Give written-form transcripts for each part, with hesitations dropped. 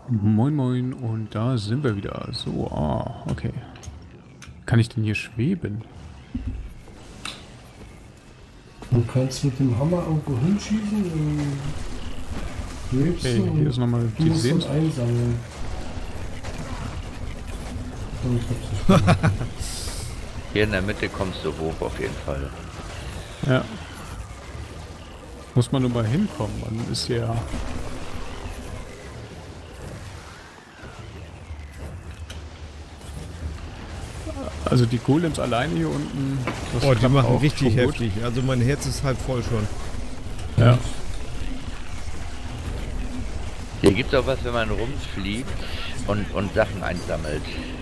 Moin moin, und da sind wir wieder. So, okay. Kann ich denn hier schweben? Du kannst mit dem Hammer irgendwo hinschießen und schwebst Okay, du hier ist nochmal und die musst dann Sehens... einsammeln. Oh, ich hab's nicht gemacht. Hier in der Mitte kommst du hoch auf jeden Fall. Ja. Muss man nur mal hinkommen, dann ist ja... Also die Golems alleine hier unten... das Oh, die klappt machen auch richtig schon gut. heftig. Also mein Herz ist halb voll schon. Ja. Hier gibt's auch was, wenn man rumfliegt und Sachen einsammelt.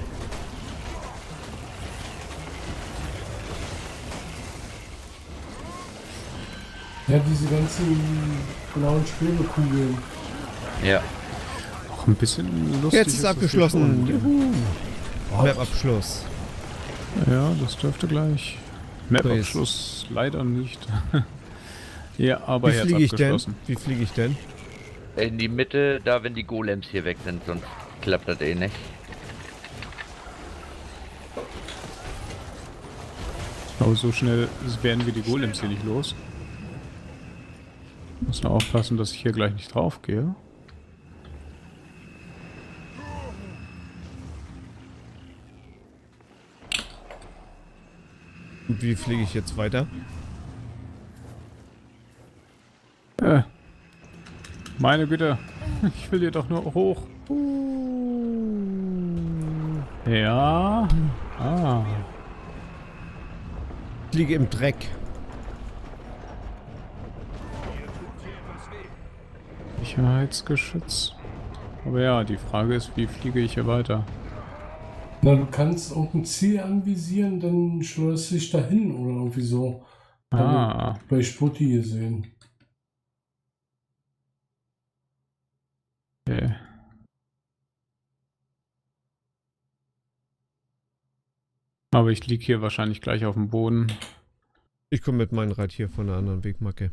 Ja, diese ganzen blauen Schwebekugeln. Ja. Auch ein bisschen lustig. Jetzt ist das abgeschlossen. hier schon. Juhu. Map-Abschluss. Ja, das dürfte gleich. So, Map-Abschluss leider nicht. Ja, aber Wie Herz fliege ich denn? abgeschlossen. Wie fliege ich denn? In die Mitte, da wenn die Golems hier weg sind, sonst klappt das eh nicht. Aber so schnell werden wir die Golems hier nicht los. Muss nur aufpassen, dass ich hier gleich nicht drauf gehe. Und wie fliege ich jetzt weiter? Meine Güte, ich will hier doch nur hoch. Ja. Ich fliege im Dreck. Sicherheitsgeschütz. Aber ja, die Frage ist, wie fliege ich hier weiter? Na, du kannst irgendein Ziel anvisieren, dann schleust du dich dahin oder irgendwie so. Hab ich bei Sputti gesehen. Okay. Aber ich liege hier wahrscheinlich gleich auf dem Boden. Ich komme mit meinem Rad hier von der anderen Wegmarke.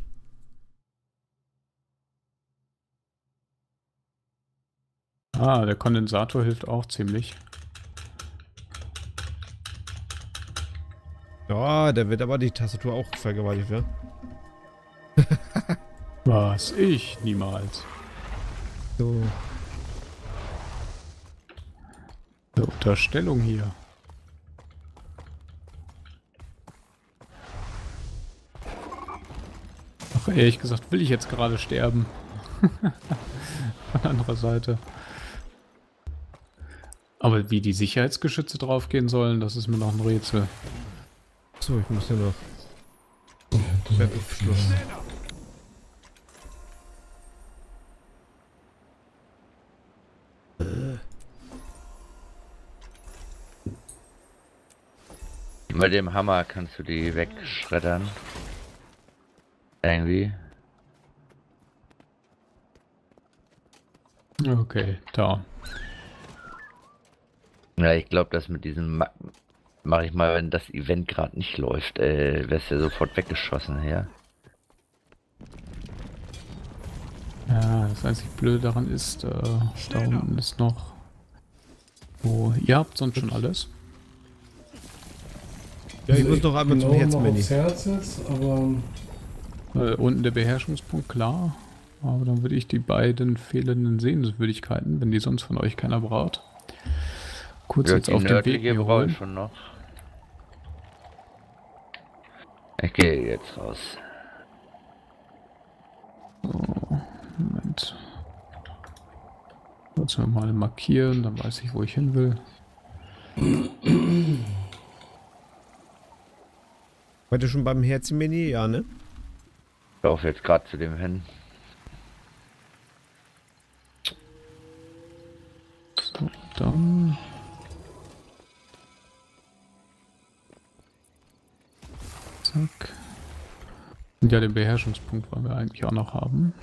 Der Kondensator hilft auch ziemlich. Ja, da wird aber die Tastatur auch vergewaltigt, ja? Was? Ich? Niemals. So. So, Unterstellung hier. Ach, ehrlich gesagt, will ich jetzt gerade sterben. Von anderer Seite. Aber wie die Sicherheitsgeschütze draufgehen sollen, das ist mir noch ein Rätsel. So, ich muss ja noch. Map-Abschluss. Mit dem Hammer kannst du die wegschreddern. Irgendwie. Okay, da. Ja, ich glaube, das mit diesem mache ich mal, wenn das Event gerade nicht läuft, wärst du ja sofort weggeschossen her. Ja, das einzig Blöde daran ist, da unten ist noch... Oh, ihr habt sonst schon alles? Ja, ich muss noch einmal zum Herzmenü. Aufs Herz jetzt, aber Unten der Beherrschungspunkt, klar. Aber dann würde ich die beiden fehlenden Sehenswürdigkeiten, wenn die sonst von euch keiner braucht, kurz Ja, jetzt die auf den Weg nördliche hier brauche ich holen. schon noch. Ich gehe jetzt raus. So, Moment. Kurz mal markieren, dann weiß ich, wo ich hin will. War du schon beim Herzmenü? Ja, ne? Ich laufe jetzt gerade zu dem hin. So, dann... Zack. Und ja, den Beherrschungspunkt wollen wir eigentlich auch noch haben.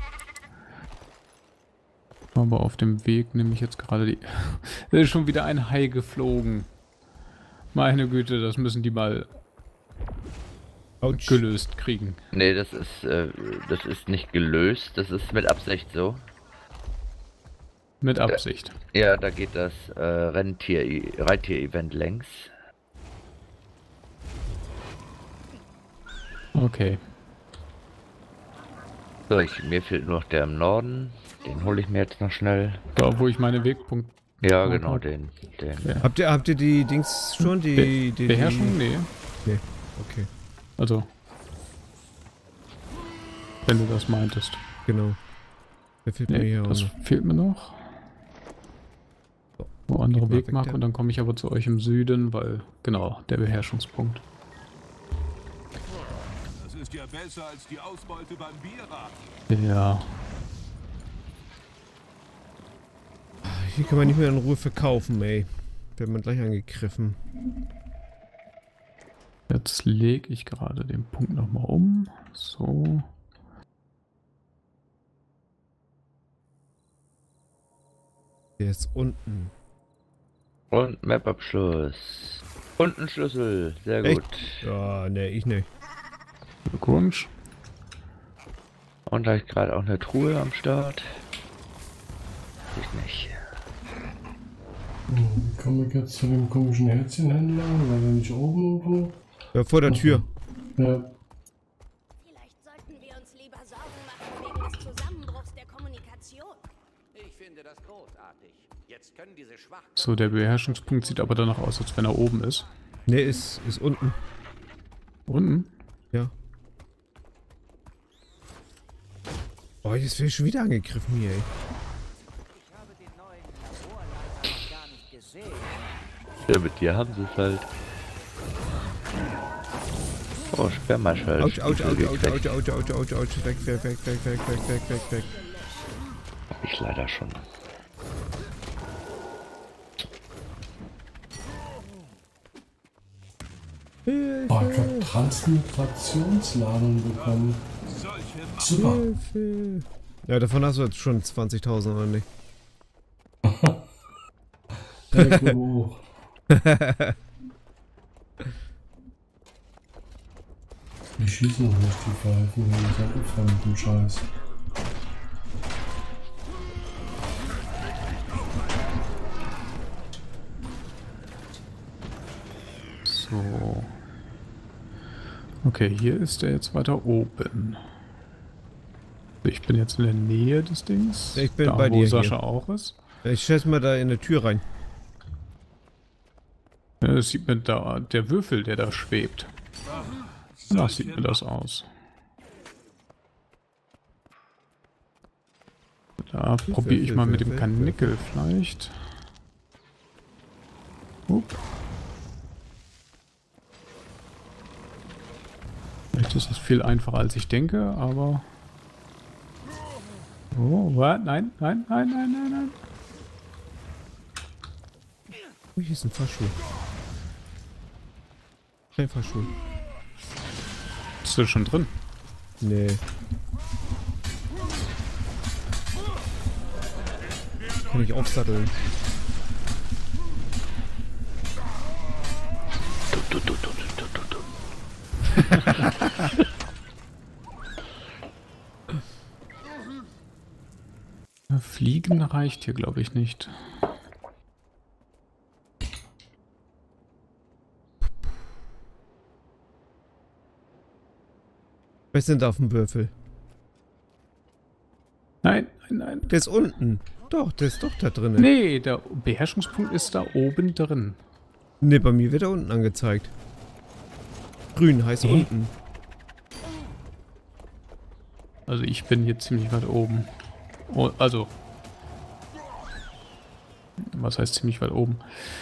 Aber auf dem Weg nehme ich jetzt gerade die... Da ist schon wieder ein Hai geflogen. Meine Güte, das müssen die mal Autsch. gelöst kriegen. Nee, das ist nicht gelöst, das ist mit Absicht so. Mit Absicht. Ja, da geht das Reittier-Event längs. Okay. So, mir fehlt nur noch der im Norden. Den hole ich mir jetzt noch schnell. Da, wo ich meine Wegpunkt... Ja, genau, den. Ja. Habt ihr die Dings schon? Die Beherrschung? Nee. Nee, okay. Also... Wenn du das meintest. Genau. Der fehlt mir hier auch das noch. fehlt mir noch. So, Wo andere geht mal weg, Wegmarke und dann komme ich aber zu euch im Süden, weil... Genau, der Beherrschungspunkt. Das ist ja besser als die Ausbeute beim Bierer. Ja. Hier kann man nicht mehr in Ruhe verkaufen, ey. Wird man gleich angegriffen. Jetzt lege ich gerade den Punkt nochmal um. So. Der ist unten. Und Map-Abschluss. Und ein Schlüssel. Sehr Echt? gut. Ja, nee, ich nicht. Glückwunsch. Und da ist gerade auch eine Truhe am Start. Ich nicht. Wie komme ich jetzt zu dem komischen Herzchenhändler? War der nicht oben irgendwo? Ja, vor der Tür. Ja. Vielleicht sollten wir uns lieber Sorgen machen wegen des Zusammenbruchs der Kommunikation. Ich finde das großartig. Jetzt können diese Schwachköpfe... So, der Beherrschungspunkt sieht aber danach aus, als wenn er oben ist. Nee, ist unten. Unten? Ja. Oh, jetzt werde ich schon wieder angegriffen hier, ey. Ich habe den neuen Laborleiter gar nicht gesehen. Ja, mit dir haben sie es halt. Oh, Sperrmaschall. Autsch, autsch, autsch, autsch, autsch, autsch, autsch, autsch, autsch, weg, weg, weg, weg, weg, weg, weg, weg, weg. Hab ich leider schon. Oh, ich hab Transmigrationsladung bekommen. Super. Hilfe. Ja, davon hast du jetzt schon 20.000, oder nicht? Hoch. Die schießen noch nicht, die Pfeifen, die sind abgefallen mit dem Scheiß. So. Okay, hier ist er jetzt weiter oben. Ich bin jetzt in der Nähe des Dings. Ich bin da, bei wo dir Sascha hier. auch ist. Ich schätze mal da in der Tür rein. Ja, das sieht mir da, der Würfel, der da schwebt. Da sieht mir das aus. Da probiere ich mal mit dem Karnickel vielleicht. Vielleicht ist das viel einfacher als ich denke, aber... Oh, was? Nein, nein, nein, nein, nein, nein. Oh, hier ist ein Fahrstuhl. Kein Fahrstuhl. Bist du schon drin? Nee. Kann ich aufsatteln? Fliegen reicht hier, glaube ich, nicht. Was sind da auf dem Würfel? Nein, nein, nein. Der ist unten. Doch, der ist doch da drin. Nee, der Beherrschungspunkt ist da oben drin. Nee, bei mir wird er unten angezeigt. Grün heißt unten. Also ich bin hier ziemlich weit oben. Oh, also... Was heißt ziemlich weit oben?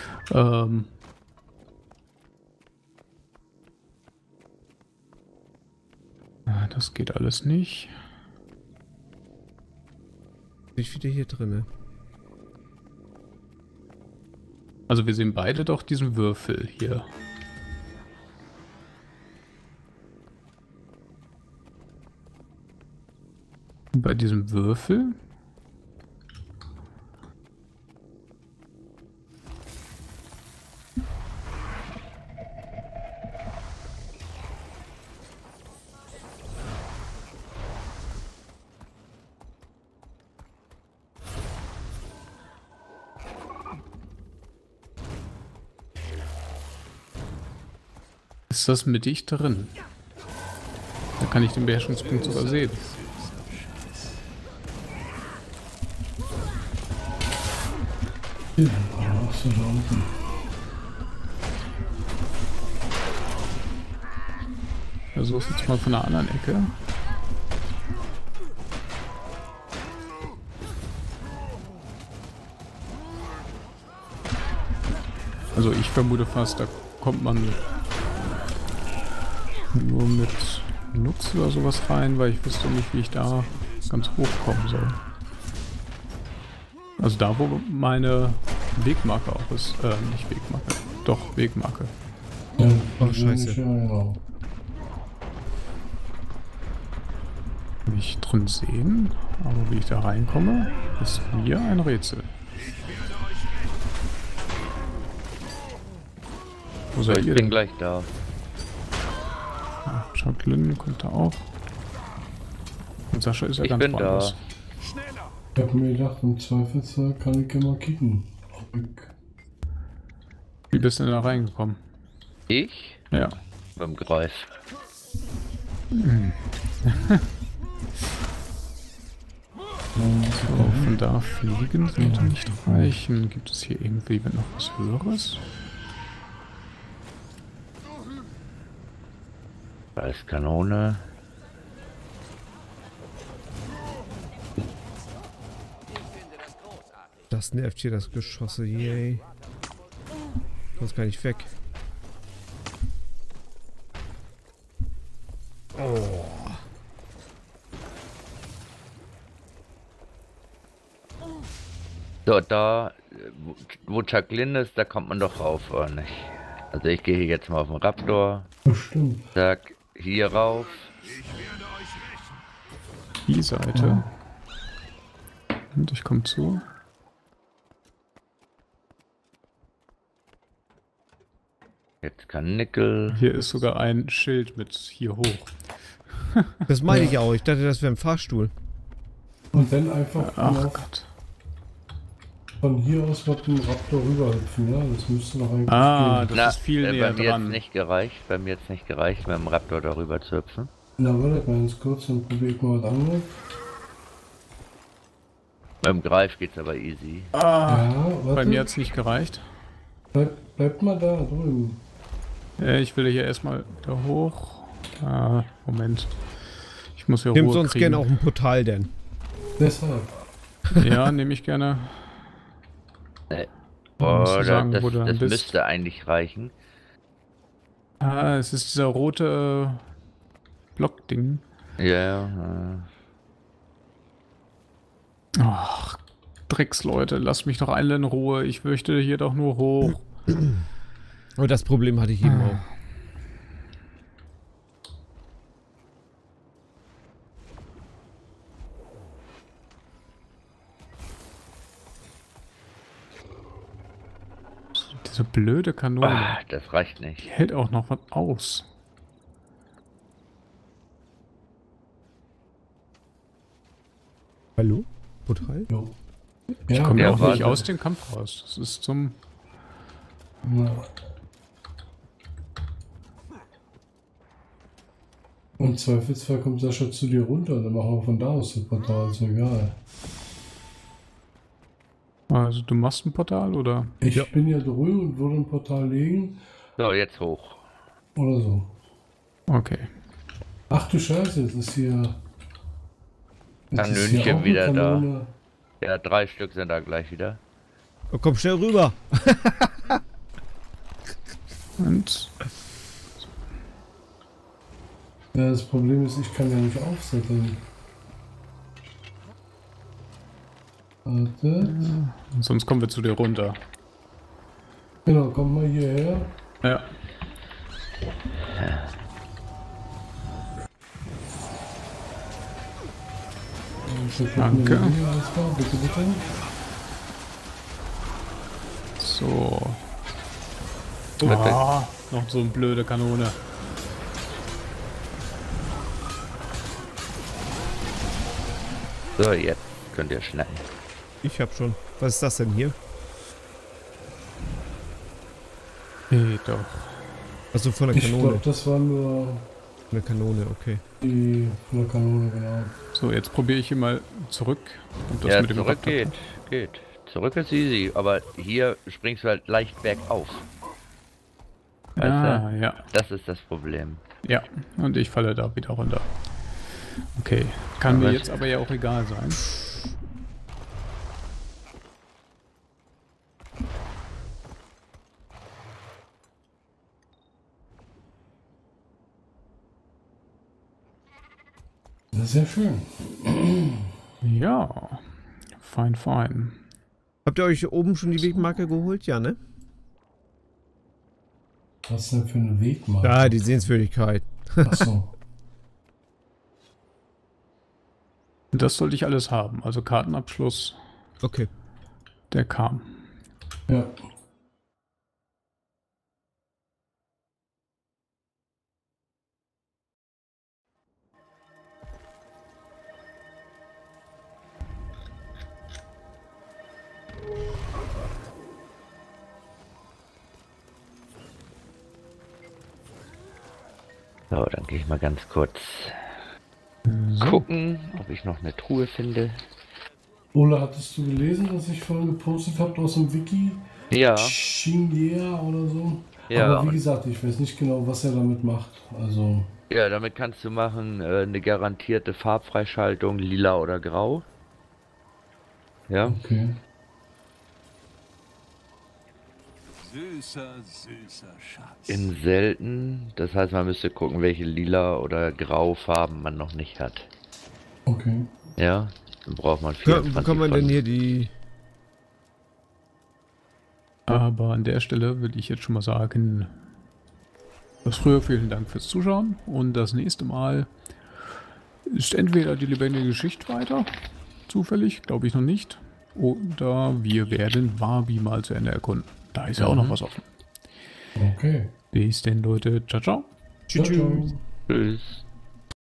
Das geht alles nicht. Bin ich wieder hier drin? Also wir sehen beide doch diesen Würfel hier. Und bei diesem Würfel... Ist das mittig drin? Da kann ich den Beherrschungspunkt sogar sehen. Ja, ach so, da unten. Versuch's jetzt mal von der anderen Ecke. Also ich vermute fast, da kommt man nur mit Nux oder sowas rein, weil ich wüsste nicht, wie ich da ganz hoch kommen soll. Also da, wo meine Wegmarke auch ist. Nicht Wegmarke. Doch, Wegmarke. Ja, Oh, scheiße. Ja, genau. Kann ich drin sehen, aber wie ich da reinkomme, ist mir ein Rätsel. Wo seid Ich ihr bin denn? gleich da. Ja, Jacqueline kommt da auch. Und Sascha ist ja Ich ganz bin da. woanders. Ich hab mir gedacht, im Zweifelsfall kann ich immer kicken. Wie bist du denn da reingekommen? Ich? Ja. Beim Greif. So, von da fliegen sollte nicht reichen. Gibt es hier irgendwie noch was Höheres? Da ist Kanone. Das nervt hier, das Geschosse. Yay. Kommst gar nicht weg. Oh. So, da, wo Jacqueline ist, da kommt man doch rauf, oder nicht? Also ich gehe hier jetzt mal auf den Raptor. Bestimmt. Sag, hier rauf. Die Seite. Und ich komme zu. Jetzt kann Nickel. Hier ist sogar ein Schild mit hier hoch. Das meine ich auch. Ich dachte, das wäre ein Fahrstuhl. Und dann einfach Ach Gott. von hier aus mit dem Raptor rüberhüpfen, ja? Das müsste noch eigentlich Ah, gehen. das ist viel näher bei mir dran. jetzt nicht gereicht. Bei mir jetzt nicht gereicht, mit dem Raptor darüber zu hüpfen. Na, warte ganz kurz, dann probier ich mal was anderes. Mit dem Greif geht's aber easy. Ja, warte. Bei mir hat es nicht gereicht. Bleibt mal da drüben. Ich will hier erstmal da hoch. Moment. Ich muss hier Nimmt Ruhe sonst kriegen. gerne auch ein Portal denn. Deshalb. Ja, nehme ich gerne. musst du Oder sagen, wo du dann das bist. müsste eigentlich reichen. Es ist dieser rote Blockding. Ja. Ach, Drecksleute, lasst mich doch alle in Ruhe. Ich möchte hier doch nur hoch. Aber das Problem hatte ich eben auch. Diese blöde Kanone. Das reicht Die nicht. hält auch noch was aus. Hallo? Portal? Jo. Ich Ja, komme ja auch nicht warte. aus dem Kampf raus. Das ist zum... na. Im Zweifelsfall kommt Sascha zu dir runter, dann machen wir von da aus das Portal, ist egal. Also du machst ein Portal, oder? Ich bin ja drüben und würde ein Portal legen So, jetzt hoch. oder so. Okay. Ach du Scheiße, jetzt ist hier... jetzt ist hier Kanönchen auch eine wieder da. Kanone. Ja, 3 Stück sind da gleich wieder. Oh, komm schnell rüber. Und... Ja, das Problem ist, ich kann ja nicht aufsetzen. Warte. Sonst kommen wir zu dir runter. Genau, komm mal hierher. Ja. Danke. Bitte, bitte. So. Ah, noch so eine blöde Kanone. So, jetzt könnt ihr schnappen. Ich hab schon. Was ist das denn hier? Hey, doch. Also von der Ich Kanone. glaube, das war nur Von der Kanone, okay. die von der Kanone, genau. So, jetzt probiere ich hier mal zurück. Und das Ja, mit dem zurück Raptor- geht. Zurück ist easy, aber hier springst du halt leicht bergauf. Weißt Ah, du? ja. Das ist das Problem. Ja, und ich falle da wieder runter. Okay, kann mir Was? jetzt aber ja auch egal sein. Das ist sehr schön. Ja, fein, fein. Habt ihr euch oben schon die Wegmarke geholt? Ja, ne? Was denn für eine Wegmarke? Ja, die Sehenswürdigkeit. Achso. Das sollte ich alles haben. Also Kartenabschluss, Okay. der kam. Ja. So, dann gehe ich mal ganz kurz So. gucken, ob ich noch eine Truhe finde. Ola, hattest du gelesen, was ich vorhin gepostet habe aus dem Wiki? Ja, Xinjiang oder so? Ja, Aber wie und- gesagt, ich weiß nicht genau, was er damit macht. Also, ja, damit kannst du machen eine garantierte Farbfreischaltung, lila oder grau. Ja, okay. Süßer, süßer Schatz. in selten. Das heißt, man müsste gucken, welche lila oder grau Farben man noch nicht hat. Okay. Ja, dann braucht man Ja, 24 wo kann man denn von. hier die... Aber an der Stelle will ich jetzt schon mal sagen, das früher vielen Dank fürs Zuschauen und das nächste Mal ist entweder die lebendige Geschichte weiter, zufällig, glaube ich noch nicht, oder wir werden Wabi mal zu Ende erkunden. Da ist ja auch noch was offen. Okay. Bis denn, Leute. Ciao, ciao. Tschüss. Ciao, ciao. Tschüss.